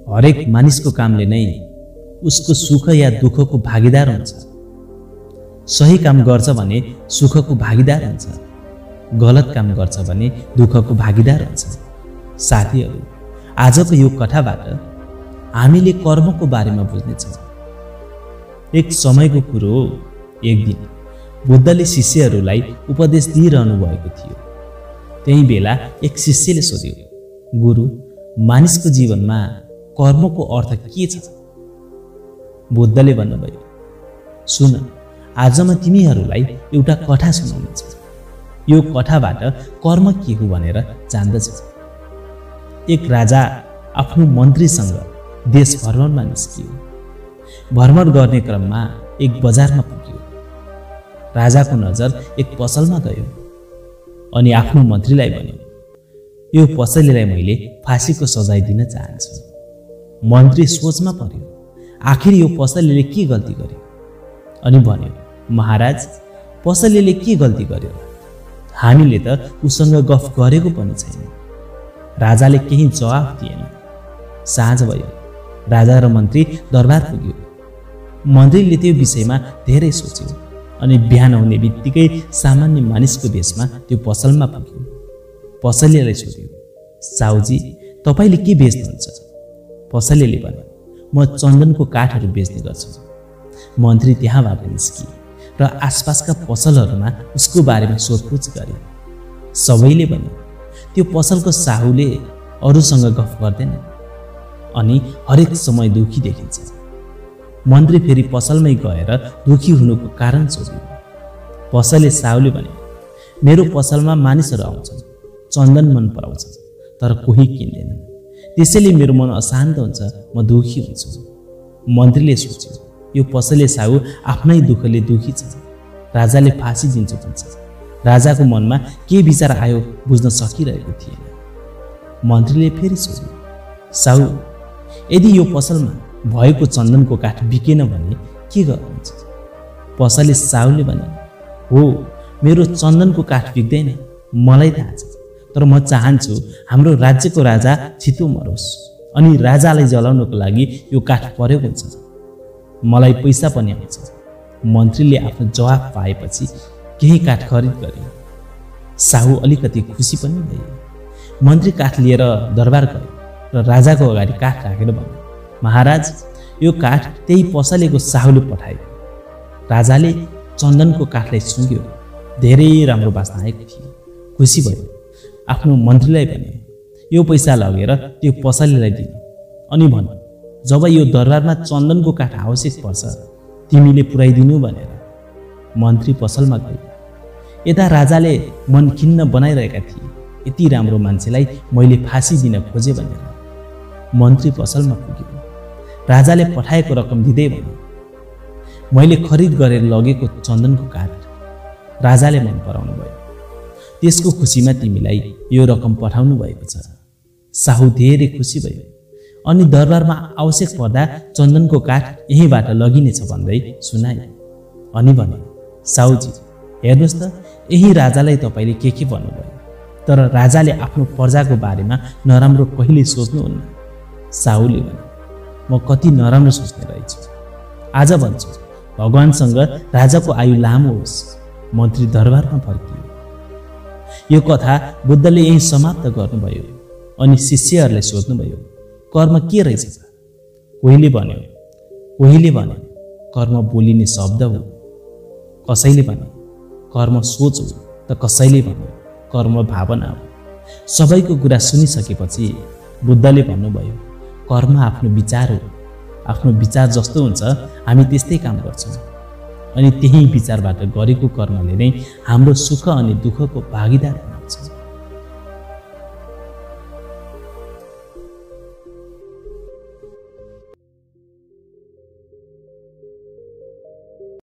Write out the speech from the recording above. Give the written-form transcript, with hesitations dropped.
हरेक मानिसको कामले नै उसको सुख या दुःखको भागीदार हुन्छ। सही काम गर्छ भने सुखको भागीदार हुन्छ, गलत काम गर्छ भने दुःखको भागीदार हुन्छ। साथीहरू, आजको यो कथाबाट हामीले कर्मको बारेमा बुझ्नेछौँ। एक समयको कुरो हो, एक दिन बुद्धले शिष्यहरूलाई उपदेश दिइरहनु भएको थियो। त्यही बेला एक शिष्यले सोध्यो, गुरु, मानिसको जीवनमा कर्मको अर्थ के छ? बुद्धले भन्नुभयो, सुन, आज म तिमीहरूलाई एउटा कथा सुनाउनेछु। यो कथाबाट कर्म के हो भनेर जान्दछौ। एक राजा आफ्नो मन्त्रीसँग देश भ्रमणमा निस्कियो। भ्रमण गर्ने क्रममा एक बजारमा पुग्यो। राजाको नजर एक पसलमा गयो अनि आफ्नो मन्त्रीलाई भन्यो, यो पसलेलाई मैले फाँसीको सजाय दिन चाहन्छु। मन्त्री सोचमा पर्यो, आखिर यो पसलेले के गल्ती गर्यो? अनि भन्यो, महाराज, पसलेले के गल्ती गर्यो? हामीले त उसँग गफ गरेको पनि छैन। राजाले केही जवाफ दिएन। साँझ भयो। राजा र मन्त्री दरबार पुग्यो। मन्त्रीले त्यो विषयमा धेरै सोच्यो अनि बिहान हुने बित्तिकै सामान्य मानिसको भेषमा त्यो पसलमा पुग्यो। पसलेलाई सोध्यो, साउजी, तपाईले के बेच्नुहुन्छ? पसलेले भन्यो, म चन्दनको काठहरू बेच्ने गर्छु। मन्त्री त्यहाँबाट निस्किए र आसपासका पसलहरूमा उसको बारेमा सोधपुछ गरे। सबैले भन्यो, त्यो पसलको साहुले अरूसँग गफ गर्दैन अनि हरेक समय दुखी देखिन्छ। मन्त्री फेरि पसलमै गएर दुखी हुनुको कारण सोध्यो। पसलले साहुले भन्यो, मेरो पसलमा मानिसहरू आउँछन्, चन्दन मन पराउँछन्, तर कोही किन्दैनन्। त्यसैले मेरो मन अशान्त हुन्छ, म दुखी हुन्छु। मन्त्रीले सोच्यो, यो पसलले साहु आफ्नै दुःखले दुखी छ। राजाले फाँसी दिन्छु भन्छ। राजाको मनमा के विचार आयो बुझ्न सकिरहेको थिएन। मन्त्रीले फेरि सोध्यो, साहु, यदि यो पसलमा भएको चन्दनको काठ बिकेन भने के गर्नुहुन्छ? पसलले साहुले भने, हो, मेरो चन्दनको काठ बिक्दैन, मलाई थाहा छ, तर म चाहन्छु हाम्रो राज्यको राजा छिटो मरोस् अनि राजालाई जलाउनको लागि यो काठ प्रयोग हुन्छ, मलाई पैसा पनि आउँछ। मन्त्रीले आफ्नो जवाफ पाएपछि केही काठ खरिद गरे। साहु अलिकति खुसी पनि भए। मन्त्री काठ लिएर दरबार गयो र राजाको अगाडि काठ राखेर भन्यो, महाराज, यो काठ त्यही पसलेको साहुले पठायो। राजाले चन्दनको काठलाई सुँग्यो। धेरै राम्रो बास्ना आएको थियो। खुसी भयो। आफ्नो मन्त्रीलाई भन्यो, यो पैसा लगेर त्यो पसलेलाई दिनु अनि भन्नु, जब यो दरबारमा चन्दनको काठ आवश्यक पर्छ तिमीले पुर्याइदिनु भनेर। मन्त्री पसलमा गयो। यता राजाले मन खिन्न बनाइरहेका थिए, यति राम्रो मान्छेलाई मैले फाँसी दिन खोजेँ भनेर। मन्त्री पसलमा पुग्यो। राजाले पठाएको रकम दिँदै भन्यो, मैले खरिद गरेर लगेको चन्दनको काठ राजाले मन पराउनु भयो, त्यसको खुसीमा तिमीलाई यो रकम पठाउनु भएको छ। साहु धेरै खुसी भयो अनि दरबारमा आवश्यक पर्दा चन्दनको काठ यहीँबाट लगिनेछ भन्दै सुनाए। अनि भने, साहुजी, हेर्नुहोस् त, यही राजालाई तपाईँले के भन्नुभयो, तर राजाले आफ्नो प्रजाको बारेमा नराम्रो कहिले सोच्नुहुन्न। साहुले भने, म कति नराम्रो सोच्ने रहेछु। आज भन्छु, भगवानसँग राजाको आयु लामो होस्। मन्त्री दरबारमा फर्कियो। यो कथा बुद्धले यही समाप्त गर्नुभयो अनि शिष्यहरूलाई सोध्नुभयो, कर्म के रहेछ? कोहीले भन्यो कर्म बोलिने शब्द हो, कसैले भन्यो कर्म सोच हो, त कसैले भन्यो कर्म भावना हो। सबैको कुरा सुनिसकेपछि बुद्धले भन्नुभयो, कर्म आफ्नो विचार हो। आफ्नो विचार जस्तो हुन्छ हामी त्यस्तै काम गर्छौँ अनि त्यही विचारबाट गरेको कर्मले नै हाम्रो सुख अनि दुःखको भागीदार